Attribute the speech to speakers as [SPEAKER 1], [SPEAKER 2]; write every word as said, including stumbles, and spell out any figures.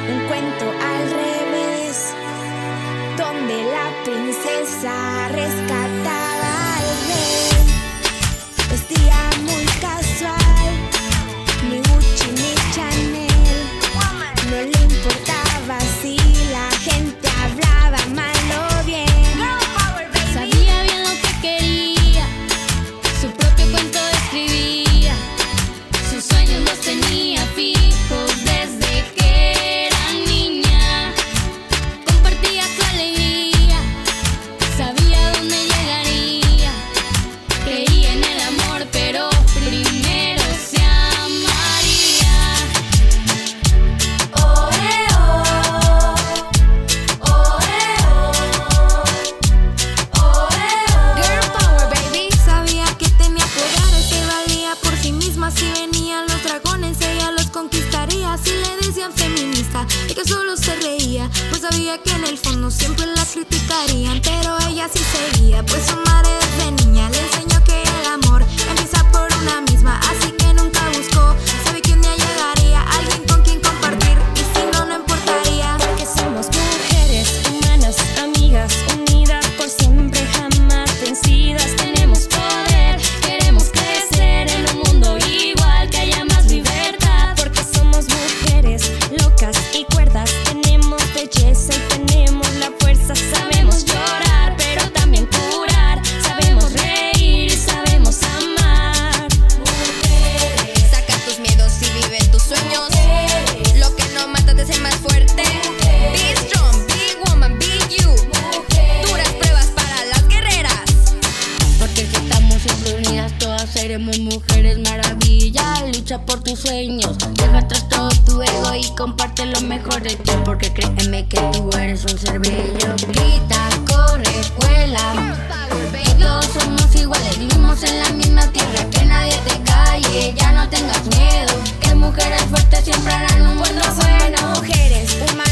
[SPEAKER 1] un cuento al revés, donde la princesa rescataba al rey. Vestía muy casual, ni Gucci ni Chanel. No le importaba si la gente hablaba mal o bien.
[SPEAKER 2] Sabía bien lo que quería, su propio cuento escribía, sus sueños los tenía fijos desde que era niña. Compartía su alegría, sabía dónde llegaría. Creía en el amor, pero primero se amaría. Oh, eh, oh, oh, eh, oh, oh, eh, oh.
[SPEAKER 1] Girl power, baby.
[SPEAKER 3] Sabía que tenía poder, se valía por sí misma. Si venían los dragones, ella los conquistaría. Si le decían feminista, ella solo se reía, pues sabía que en el fondo siempre la criticarían. Pero ella sí seguía, pues su madre desde niña le enseñó que el amor empieza por una misma. Así que nunca buscó, sabe que un día llegaría alguien con quien compartir, y si no, no importaría.
[SPEAKER 1] Porque somos mujeres humanas, amigas, unidas por siempre, jamás vencidas. Tenemos poder, queremos crecer en un mundo igual, que haya más libertad. Porque somos mujeres locas y cuerdas, tenemos belleza y tenemos la fuerza. Sabemos llorar, pero también curar, sabemos reír y sabemos amar.
[SPEAKER 2] Mujeres,
[SPEAKER 3] Saca tus miedos y vive tus sueños. Lo que no mata te hace más fuerte. Be strong, be woman, be you. Duras pruebas para las guerreras.
[SPEAKER 2] porque si estamos siempre unidas, todas seremos mujeres maravilla. Lucha por tus sueños, deja atrás todo tu ego y comparte lo mejor de ti, porque créeme que tú eres un ser bello. Grita, corre, vuela, y todos somos iguales, vivimos en la misma tierra, que nadie te calle, ya no tengas miedo, que mujeres fuertes siempre harán un mundo bueno.
[SPEAKER 1] Mujeres humanas.